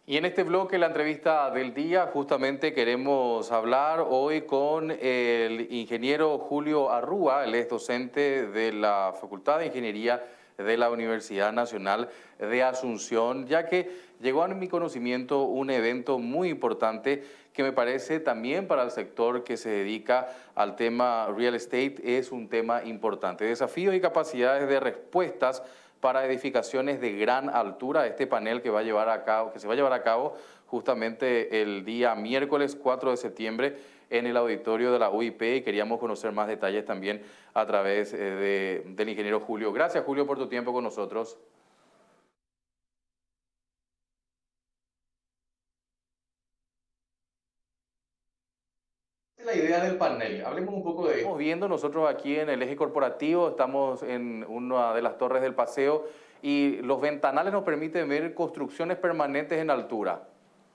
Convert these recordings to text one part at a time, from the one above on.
Y en este bloque, la entrevista del día, justamente queremos hablar hoy con el ingeniero Julio Arrúa. Él es docente de la Facultad de Ingeniería de la Universidad Nacional de Asunción, ya que llegó a mi conocimiento un evento muy importante que me parece también para el sector que se dedica al tema real estate es un tema importante. Desafíos y capacidades de respuestas para edificaciones de gran altura. Este panel que va a llevar a cabo, que se va a llevar a cabo justamente el día miércoles 4 de septiembre en el auditorio de la UIP, y queríamos conocer más detalles también a través del ingeniero Julio. Gracias, Julio, por tu tiempo con nosotros. La idea del panel. Hablemos un poco de... Estamos viendo nosotros aquí en el eje corporativo, estamos en una de las torres del paseo y los ventanales nos permiten ver construcciones permanentes en altura.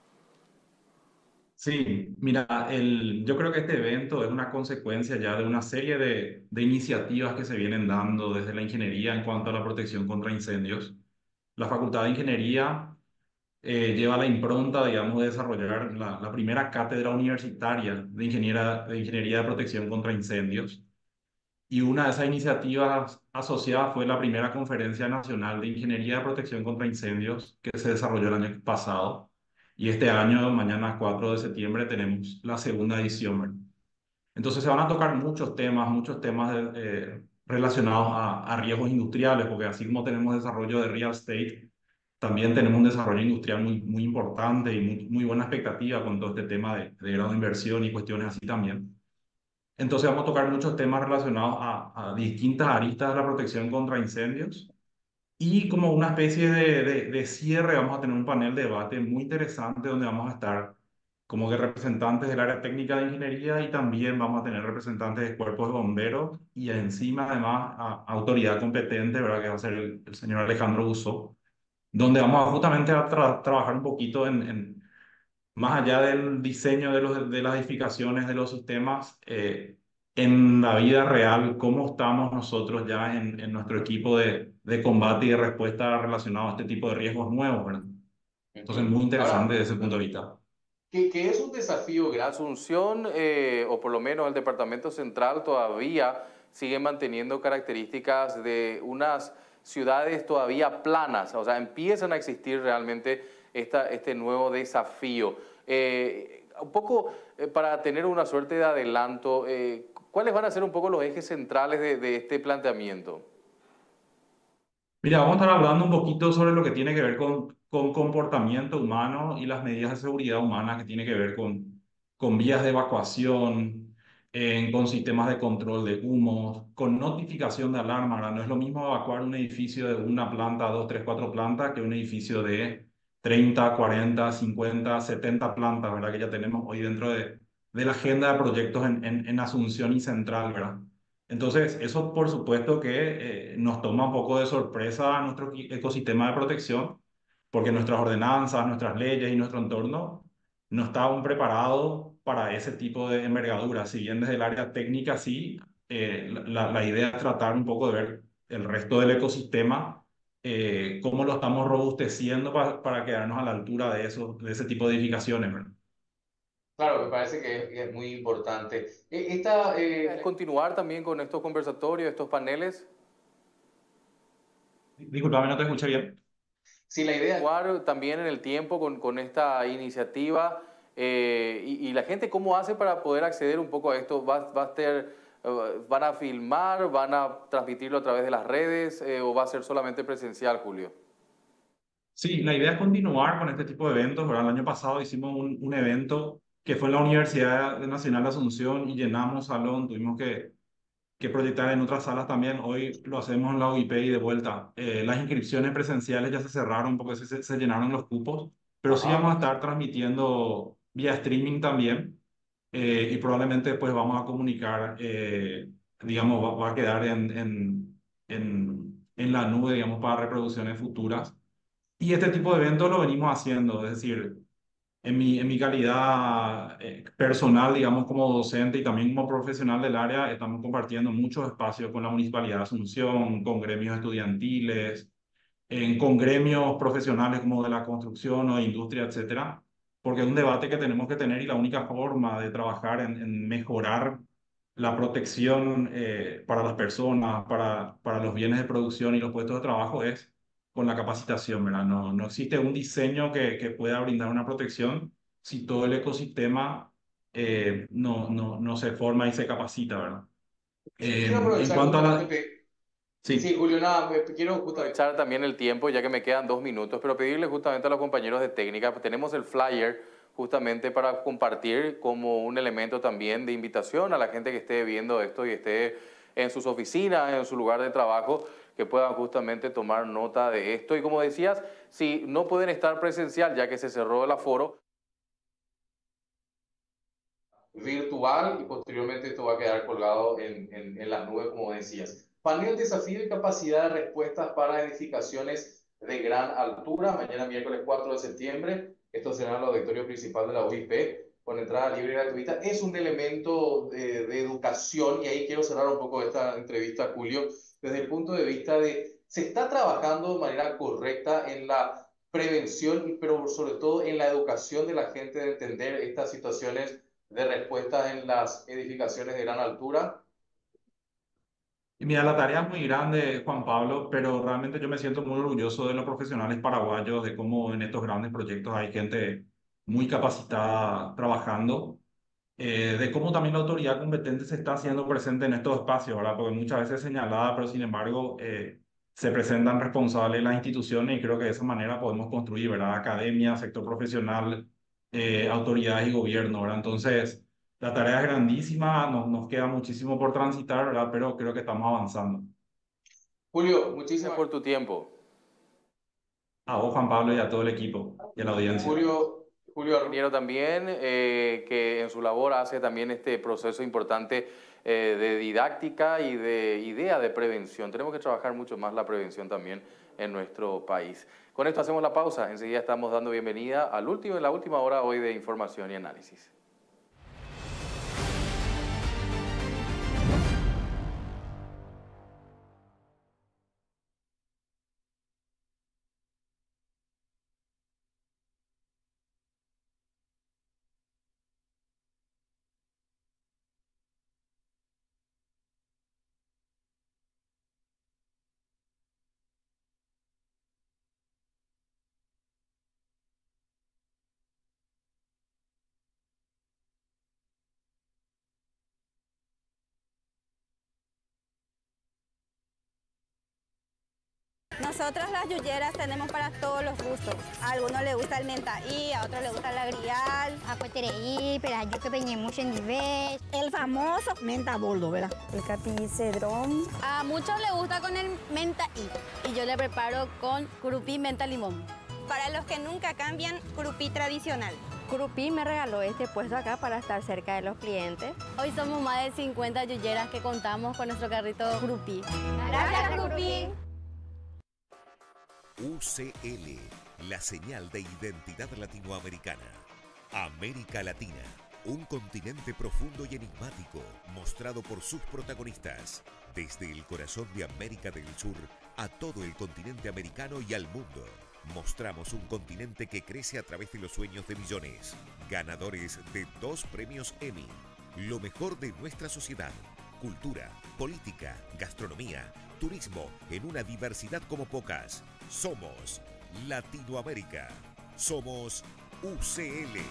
Sí, mira, yo creo que este evento es una consecuencia ya de una serie de iniciativas que se vienen dando desde la ingeniería en cuanto a la protección contra incendios. La Facultad de Ingeniería lleva la impronta, digamos, de desarrollar la primera cátedra universitaria de Ingeniería de Protección contra Incendios. Y una de esas iniciativas asociadas fue la primera Conferencia Nacional de Ingeniería de Protección contra Incendios que se desarrolló el año pasado. Y este año, mañana 4 de septiembre, tenemos la segunda edición, ¿verdad? Entonces se van a tocar muchos temas relacionados a riesgos industriales, porque así como tenemos desarrollo de real estate, también tenemos un desarrollo industrial muy importante y muy buena expectativa con todo este tema de grado de inversión y cuestiones así también. Entonces vamos a tocar muchos temas relacionados a distintas aristas de la protección contra incendios y como una especie de cierre vamos a tener un panel de debate muy interesante donde vamos a estar como que representantes del área técnica de ingeniería y también vamos a tener representantes de cuerpos de bomberos y encima además autoridad competente, ¿verdad? Que va a ser el señor Alejandro Guzó, donde vamos a justamente a trabajar un poquito más allá del diseño de las edificaciones, de los sistemas, en la vida real, cómo estamos nosotros ya en nuestro equipo de combate y de respuesta relacionado a este tipo de riesgos nuevos, ¿verdad? Entonces, Ujú. muy interesante Ahora, desde ese punto de vista. que es un desafío grande. Asunción, o por lo menos el Departamento Central, todavía sigue manteniendo características de unas ciudades todavía planas, o sea, empiezan a existir realmente este nuevo desafío. Un poco para tener una suerte de adelanto, ¿cuáles van a ser un poco los ejes centrales de este planteamiento? Mira, vamos a estar hablando un poquito sobre lo que tiene que ver con comportamiento humano y las medidas de seguridad humana que tiene que ver con vías de evacuación, con sistemas de control de humos, con notificación de alarma. ¿Verdad? No es lo mismo evacuar un edificio de una planta, dos, tres, cuatro plantas, que un edificio de 30, 40, 50, 70 plantas, ¿verdad? Que ya tenemos hoy dentro de la agenda de proyectos en Asunción y Central, ¿verdad? Entonces, eso por supuesto que nos toma un poco de sorpresa a nuestro ecosistema de protección, porque nuestras ordenanzas, nuestras leyes y nuestro entorno no está aún preparado para ese tipo de envergadura. Si bien desde el área técnica sí, la idea es tratar un poco de ver el resto del ecosistema, cómo lo estamos robusteciendo para quedarnos a la altura de eso, de ese tipo de edificaciones, ¿verdad? Claro, me parece que es muy importante. ¿Es continuar también con estos conversatorios, estos paneles? Disculpame, no te escuché bien. Sí, la idea es continuar también en el tiempo con esta iniciativa, y la gente cómo hace para poder acceder un poco a esto. Va a ser, ¿van a filmar, van a transmitirlo a través de las redes, o va a ser solamente presencial, Julio? Sí, la idea es continuar con este tipo de eventos, ¿verdad? El año pasado hicimos un evento que fue en la Universidad Nacional de Asunción y llenamos salón, tuvimos que proyectar en otras salas también. Hoy lo hacemos en la UIP y de vuelta. Las inscripciones presenciales ya se cerraron porque se llenaron los cupos, pero sí vamos a Ajá. estar transmitiendo vía streaming también, y probablemente pues vamos a comunicar, digamos, va a quedar en la nube, digamos, para reproducciones futuras. Y este tipo de eventos lo venimos haciendo, es decir, en mi calidad personal, digamos, como docente y también como profesional del área, estamos compartiendo muchos espacios con la Municipalidad de Asunción, con gremios estudiantiles, con gremios profesionales como de la construcción o de industria, etcétera, porque es un debate que tenemos que tener y la única forma de trabajar en mejorar la protección para las personas, para los bienes de producción y los puestos de trabajo es con la capacitación, ¿verdad? No, no existe un diseño que pueda brindar una protección si todo el ecosistema no se forma y se capacita, ¿verdad? Quiero En aprovechar cuanto a justamente, la... sí, Sí. Julio, nada, quiero justo aprovechar también el tiempo, ya que me quedan 2 minutos, pero pedirle justamente a los compañeros de técnica, pues tenemos el flyer justamente para compartir como un elemento también de invitación a la gente que esté viendo esto y esté en sus oficinas, en su lugar de trabajo, que puedan justamente tomar nota de esto. Y como decías, si no pueden estar presencial, ya que se cerró el aforo, virtual y posteriormente esto va a quedar colgado en las nubes, como decías. Panel Desafío y Capacidad de Respuestas para Edificaciones de Gran Altura, mañana miércoles 4 de septiembre. Esto será en el auditorio principal de la UIP, con entrada libre y gratuita. Es un elemento de educación y ahí quiero cerrar un poco esta entrevista, Julio, desde el punto de vista de, se está trabajando de manera correcta en la prevención, pero sobre todo en la educación de la gente de entender estas situaciones de respuestas en las edificaciones de gran altura. Y mira, la tarea es muy grande, Juan Pablo, pero realmente yo me siento muy orgulloso de los profesionales paraguayos, de cómo en estos grandes proyectos hay gente muy capacitada trabajando, de cómo también la autoridad competente se está haciendo presente en estos espacios, ¿verdad? Porque muchas veces es señalada, pero sin embargo se presentan responsables las instituciones y creo que de esa manera podemos construir, ¿verdad? Academia, sector profesional, autoridades y gobierno, ¿verdad? Entonces, la tarea es grandísima, nos queda muchísimo por transitar, ¿verdad? Pero creo que estamos avanzando. Julio, muchísimas gracias por tu tiempo. A vos, Juan Pablo, y a todo el equipo y a la audiencia. Julio ingeniero también, que en su labor hace también este proceso importante de didáctica y de idea de prevención. Tenemos que trabajar mucho más la prevención también en nuestro país. Con esto hacemos la pausa. Enseguida estamos dando bienvenida en la última hora hoy de información y análisis. Nosotros las yuyeras tenemos para todos los gustos. A algunos les gusta el mentaí, a otros les gusta la grial. Acuatereí, perayo que peñemos en nivel. El famoso menta boldo, ¿verdad? El capicedrón. A muchos les gusta con el mentaí y yo le preparo con curupí, menta, limón. Para los que nunca cambian, curupí tradicional. Curupí me regaló este puesto acá para estar cerca de los clientes. Hoy somos más de 50 yuyeras que contamos con nuestro carrito curupí. Gracias, curupí. UCL, la señal de identidad latinoamericana. América Latina, un continente profundo y enigmático, mostrado por sus protagonistas, desde el corazón de América del Sur a todo el continente americano y al mundo. Mostramos un continente que crece a través de los sueños de millones, ganadores de 2 premios Emmy, lo mejor de nuestra sociedad, cultura, política, gastronomía, turismo en una diversidad como pocas. Somos Latinoamérica. Somos UCL.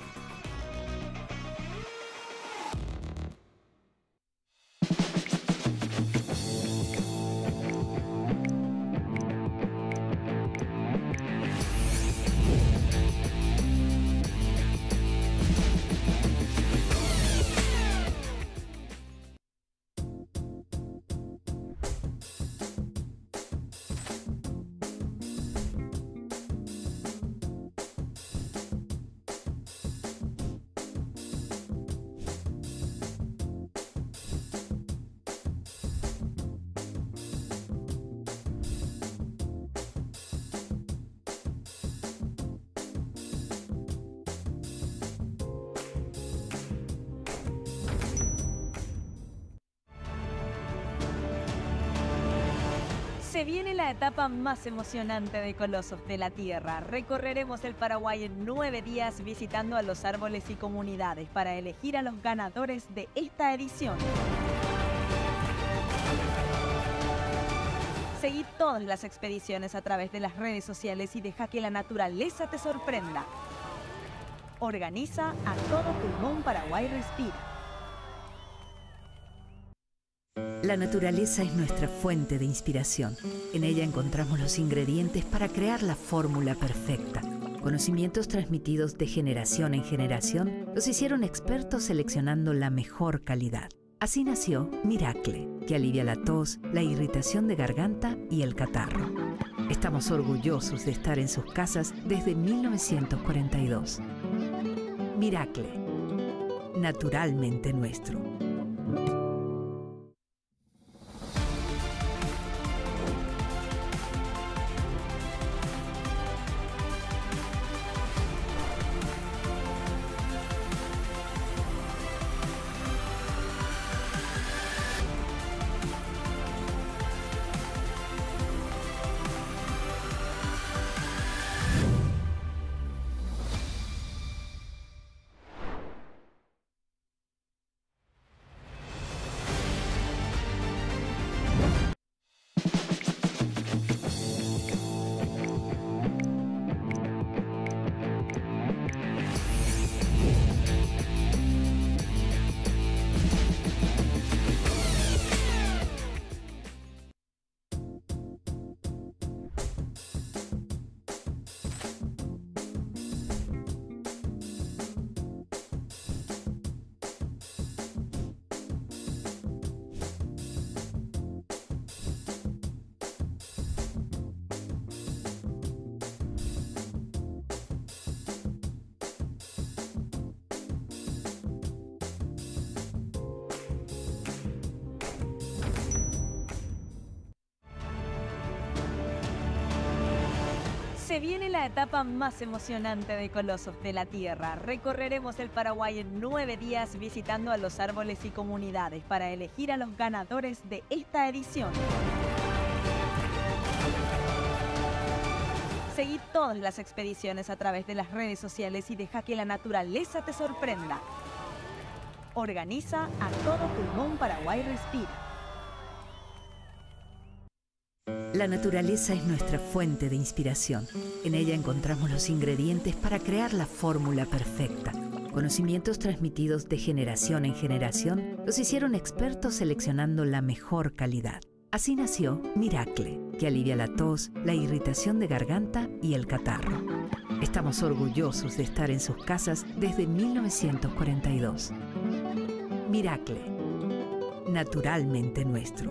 Se viene la etapa más emocionante de Colosos de la Tierra. Recorreremos el Paraguay en 9 días visitando a los árboles y comunidades para elegir a los ganadores de esta edición. Seguí todas las expediciones a través de las redes sociales y deja que la naturaleza te sorprenda. Organiza A Todo Pulmón Paraguay Respira. La naturaleza es nuestra fuente de inspiración. En ella encontramos los ingredientes para crear la fórmula perfecta. Conocimientos transmitidos de generación en generación los hicieron expertos seleccionando la mejor calidad. Así nació Miracle, que alivia la tos, la irritación de garganta y el catarro. Estamos orgullosos de estar en sus casas desde 1942. Miracle, naturalmente nuestro. Se viene la etapa más emocionante de Colosos de la Tierra. Recorreremos el Paraguay en 9 días visitando a los árboles y comunidades para elegir a los ganadores de esta edición. Seguí todas las expediciones a través de las redes sociales y deja que la naturaleza te sorprenda. Organiza A Todo Pulmón Paraguay Respira. La naturaleza es nuestra fuente de inspiración. En ella encontramos los ingredientes para crear la fórmula perfecta. Conocimientos transmitidos de generación en generación los hicieron expertos seleccionando la mejor calidad. Así nació Miracle, que alivia la tos, la irritación de garganta y el catarro. Estamos orgullosos de estar en sus casas desde 1942. Miracle, naturalmente nuestro.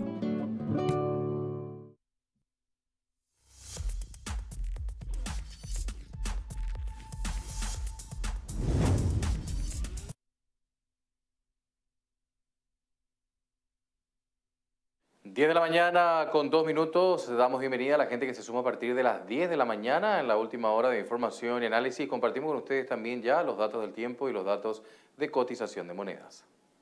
Diez de la mañana con 2 minutos, damos bienvenida a la gente que se suma a partir de las 10 de la mañana en la última hora de información y análisis. Compartimos con ustedes también ya los datos del tiempo y los datos de cotización de monedas.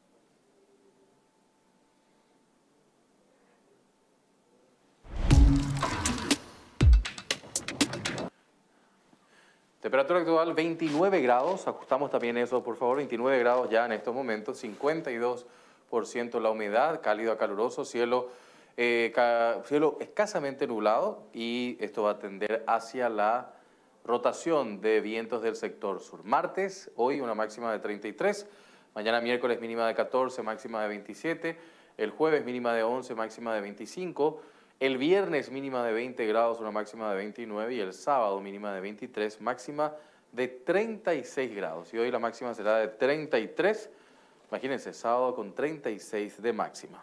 Temperatura actual 29 grados, ajustamos también eso por favor, 29 grados ya en estos momentos, 52% la humedad, cálido a caluroso, cielo escasamente nublado y esto va a tender hacia la rotación de vientos del sector sur. Martes, hoy una máxima de 33, mañana miércoles mínima de 14, máxima de 27, el jueves mínima de 11, máxima de 25, el viernes mínima de 20 grados, una máxima de 29 y el sábado mínima de 23, máxima de 36 grados. Y hoy la máxima será de 33, imagínense, sábado con 36 de máxima.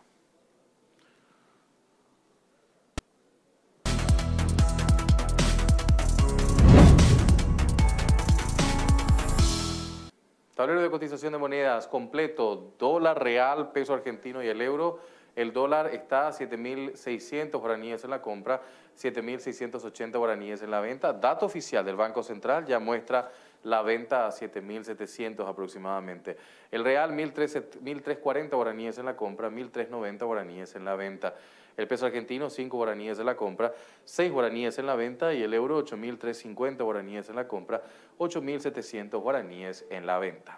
Tablero de cotización de monedas completo, dólar real, peso argentino y el euro. El dólar está a 7.600 guaraníes en la compra, 7.680 guaraníes en la venta. Dato oficial del Banco Central ya muestra la venta a 7.700 aproximadamente. El real 1.340 guaraníes en la compra, 1.390 guaraníes en la venta. El peso argentino, 5 guaraníes en la compra, 6 guaraníes en la venta, y el euro, 8.350 guaraníes en la compra, 8.700 guaraníes en la venta.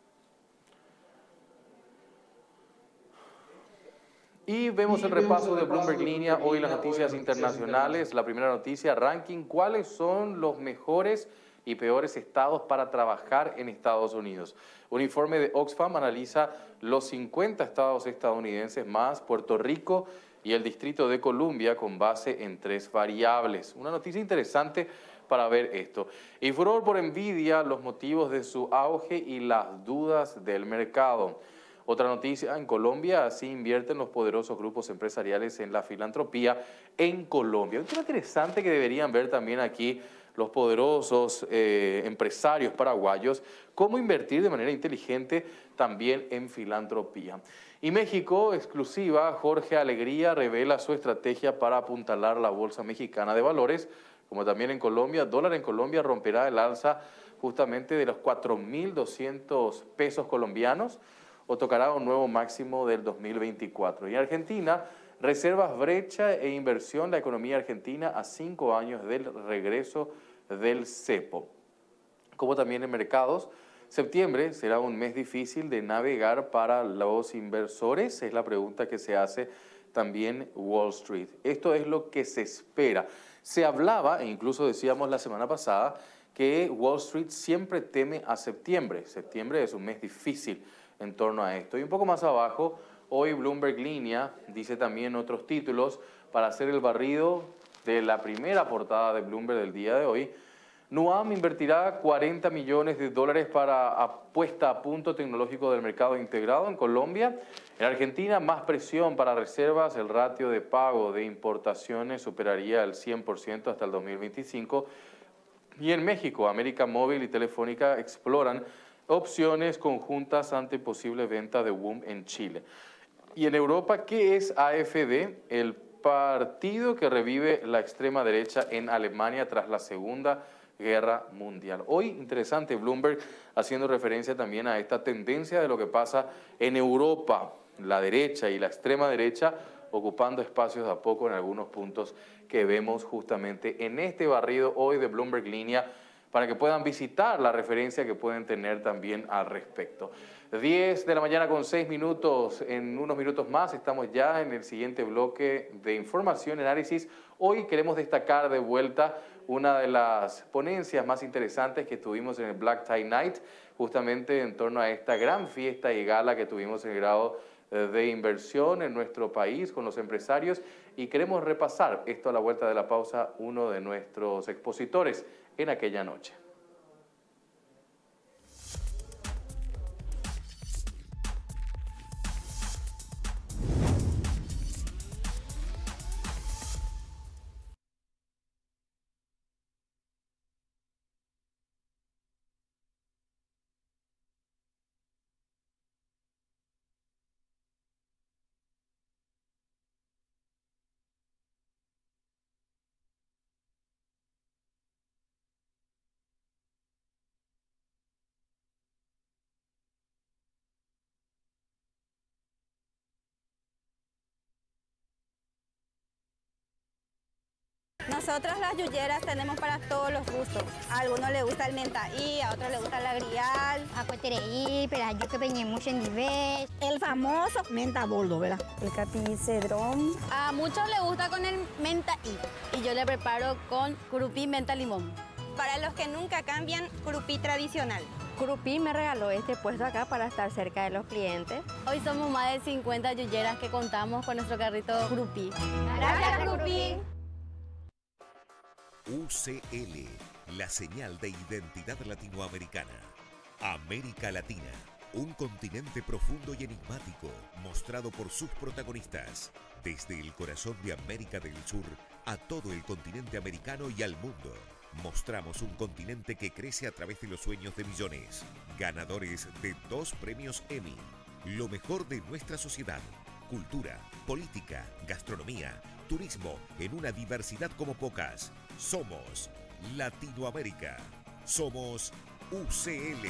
Y vemos el repaso de Bloomberg Línea, hoy las noticias internacionales. La primera noticia, ranking, ¿cuáles son los mejores y peores estados para trabajar en Estados Unidos? Un informe de Oxfam analiza los 50 estados estadounidenses más Puerto Rico y el Distrito de Columbia con base en 3 variables. Una noticia interesante para ver esto. Y furor por Nvidia, los motivos de su auge y las dudas del mercado. Otra noticia, en Colombia, así invierten los poderosos grupos empresariales en la filantropía en Colombia. Un tema interesante que deberían ver también aquí los poderosos empresarios paraguayos, cómo invertir de manera inteligente también en filantropía. Y México, exclusiva, Jorge Alegría revela su estrategia para apuntalar la Bolsa Mexicana de Valores, como también en Colombia. Dólar en Colombia romperá el alza justamente de los 4.200 pesos colombianos, o tocará un nuevo máximo del 2024. Y Argentina, reservas, brecha e inversión, la economía argentina a 5 años del regreso del cepo. Como también en mercados, septiembre será un mes difícil de navegar para los inversores, es la pregunta que se hace también Wall Street. Esto es lo que se espera. Se hablaba, e incluso decíamos la semana pasada, que Wall Street siempre teme a septiembre. Septiembre es un mes difícil en torno a esto. Y un poco más abajo, hoy Bloomberg Línea dice también otros títulos para hacer el barrido de la primera portada de Bloomberg del día de hoy. Nuam invertirá 40 millones de dólares para puesta a punto tecnológico del mercado integrado en Colombia. En Argentina, más presión para reservas. El ratio de pago de importaciones superaría el 100% hasta el 2025. Y en México, América Móvil y Telefónica exploran opciones conjuntas ante posible venta de WOM en Chile. Y en Europa, ¿qué es AfD? El partido que revive la extrema derecha en Alemania tras la Segunda Guerra Mundial. Hoy, interesante, Bloomberg haciendo referencia también a esta tendencia de lo que pasa en Europa, la derecha y la extrema derecha ocupando espacios de a poco en algunos puntos que vemos justamente en este barrido hoy de Bloomberg Línea, para que puedan visitar la referencia que pueden tener también al respecto. 10 de la mañana con 6 minutos, en unos minutos más estamos ya en el siguiente bloque de información y análisis. Hoy queremos destacar de vuelta una de las ponencias más interesantes que tuvimos en el Black Tie Night, justamente en torno a esta gran fiesta y gala que tuvimos en el grado de inversión en nuestro país con los empresarios, y queremos repasar esto a la vuelta de la pausa, uno de nuestros expositores en aquella noche. Nosotros las yuyeras tenemos para todos los gustos. A algunos les gusta el mentaí, a otros les gusta la grial. Acuatereí, pero yo que peñé mucho en nivel. El famoso menta boldo, ¿verdad? El capicedrón. A muchos les gusta con el mentaí y yo le preparo con curupí menta limón. Para los que nunca cambian, curupí tradicional. Curupí me regaló este puesto acá para estar cerca de los clientes. Hoy somos más de 50 yuyeras que contamos con nuestro carrito curupí. Gracias, curupí. UCL, la señal de identidad latinoamericana. América Latina, un continente profundo y enigmático, mostrado por sus protagonistas, desde el corazón de América del Sur a todo el continente americano y al mundo. Mostramos un continente que crece a través de los sueños de millones, ganadores de 2 premios Emmy, lo mejor de nuestra sociedad, cultura, política, gastronomía, turismo, en una diversidad como pocas. Somos Latinoamérica. Somos UCL.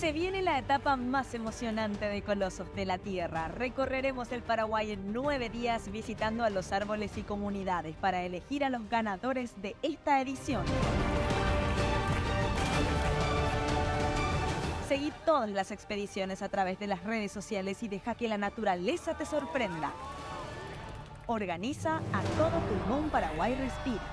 Se viene la etapa más emocionante de Colosos de la Tierra. Recorreremos el Paraguay en 9 días visitando a los árboles y comunidades para elegir a los ganadores de esta edición. Seguí todas las expediciones a través de las redes sociales y deja que la naturaleza te sorprenda. Organiza A Todo Pulmón Paraguay Respira.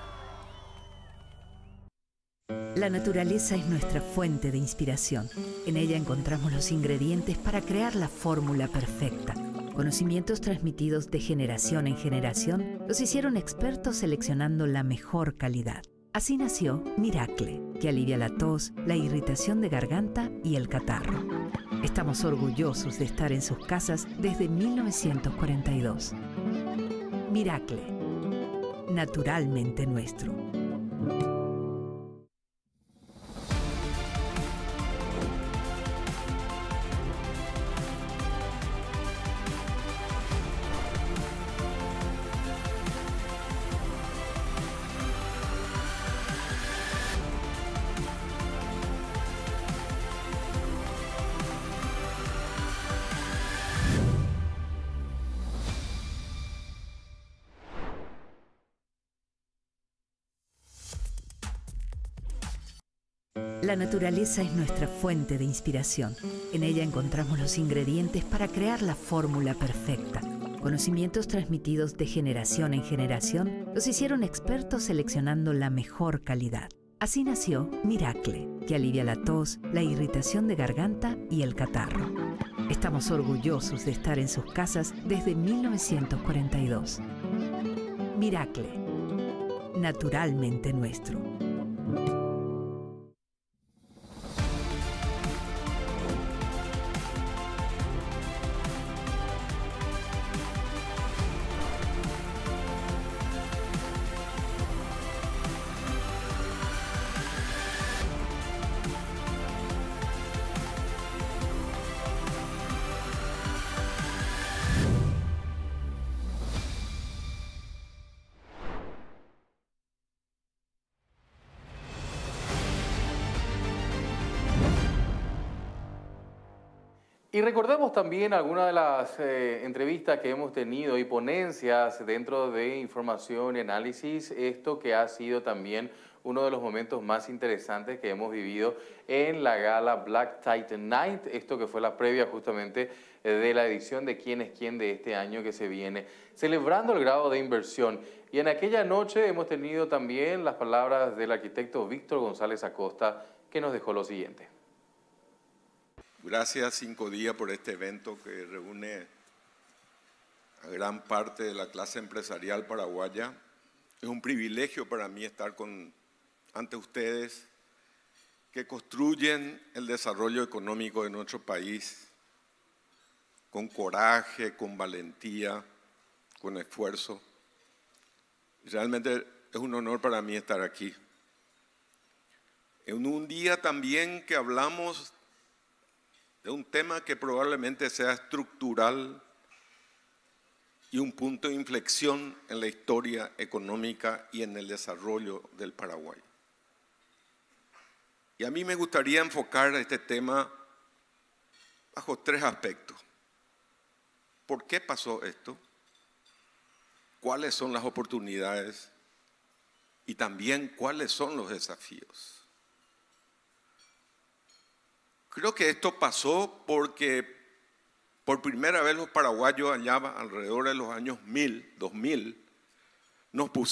La naturaleza es nuestra fuente de inspiración. En ella encontramos los ingredientes para crear la fórmula perfecta. Conocimientos transmitidos de generación en generación los hicieron expertos seleccionando la mejor calidad. Así nació Miracle, que alivia la tos, la irritación de garganta y el catarro. Estamos orgullosos de estar en sus casas desde 1942. Miracle, naturalmente nuestro. La naturaleza es nuestra fuente de inspiración. En ella encontramos los ingredientes para crear la fórmula perfecta. Conocimientos transmitidos de generación en generación los hicieron expertos seleccionando la mejor calidad. Así nació Miracle, que alivia la tos, la irritación de garganta y el catarro. Estamos orgullosos de estar en sus casas desde 1942. Miracle, naturalmente nuestro. Y recordemos también algunas de las entrevistas que hemos tenido y ponencias dentro de información y análisis, esto que ha sido también uno de los momentos más interesantes que hemos vivido en la gala Black Titan Night, esto que fue la previa justamente de la edición de Quién es Quién de este año que se viene, celebrando el grado de inversión. Y en aquella noche hemos tenido también las palabras del arquitecto Víctor González Acosta, que nos dejó lo siguiente. Gracias 5 días por este evento que reúne a gran parte de la clase empresarial paraguaya. Es un privilegio para mí estar ante ustedes que construyen el desarrollo económico de nuestro país con coraje, con valentía, con esfuerzo. Realmente es un honor para mí estar aquí. En un día también que hablamos de un tema que probablemente sea estructural y un punto de inflexión en la historia económica y en el desarrollo del Paraguay. Y a mí me gustaría enfocar este tema bajo 3 aspectos. ¿Por qué pasó esto? ¿Cuáles son las oportunidades? Y también, ¿cuáles son los desafíos? Creo que esto pasó porque por primera vez los paraguayos allá alrededor de los años 2000, nos pusimos